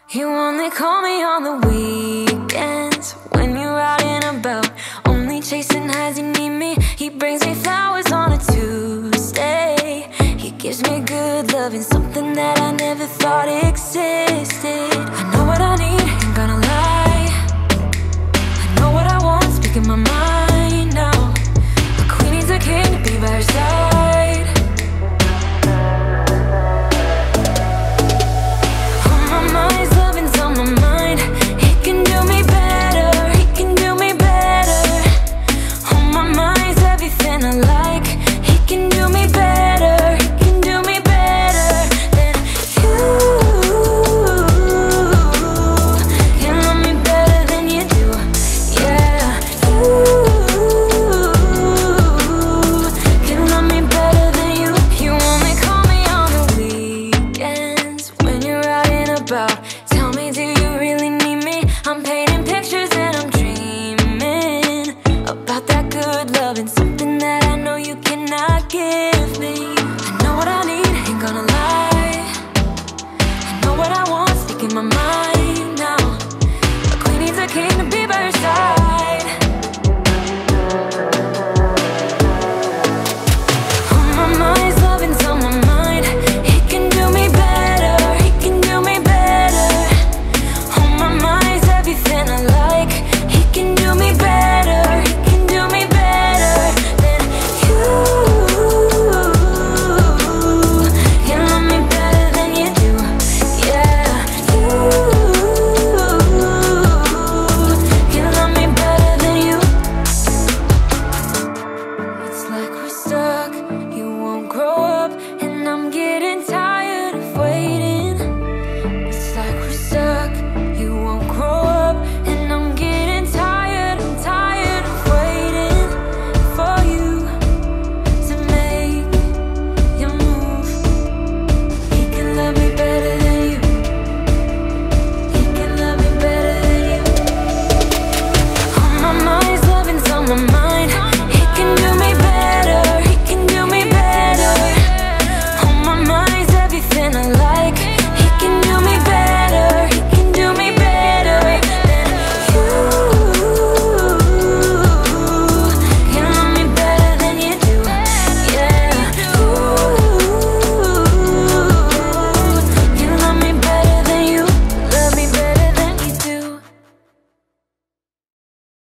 You only call me on the weekends when you're out and about, only chasing highs. You need me. He brings me flowers on a Tuesday. He gives me good love and something that I never thought existed. I know what I need, ain't gonna lie. I know what I want, speaking my mind now. A queen needs a king to be by her side. On my mind's loving's on my mind. He can do me better, he can do me better. On my mind's everything I like. He can do me better, he can do me better than you. Can love me better than you do, yeah. You can love me better than you. You only call me on the weekends when you're out and about.